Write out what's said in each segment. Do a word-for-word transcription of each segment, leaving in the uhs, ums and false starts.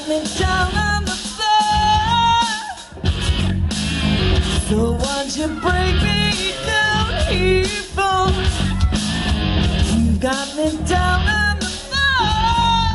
me down on the floor. So won't you break me down here for? You got me down on the floor.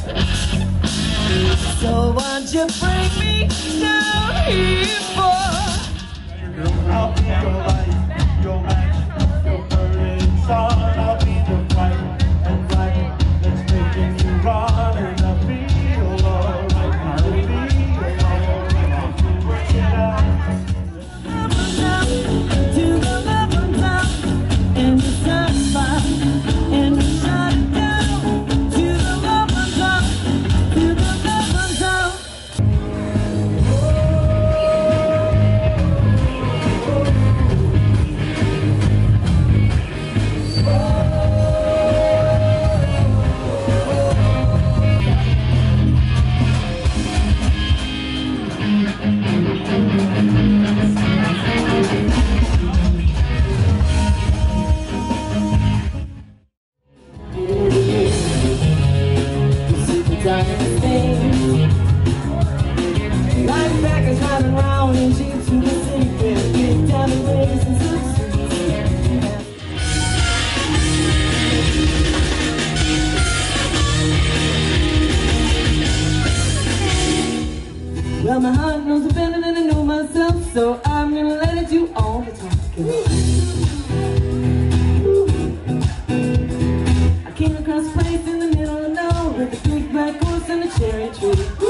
So won't you break me down here for? I'll be your light, your match, your burning sun. I'll be the fight and light that's making you run. And I feel alright, I feel alright. I can work it out. To the level down, and the sunshine, and the shut down. To the level down, to the level down. Linebackers riding around in jeeps in the city, get down the ways and well, my heart knows it better than I know myself, so I'm gonna let it do all the talking. I came across a place in the middle of nowhere with a big black horse and a cherry tree.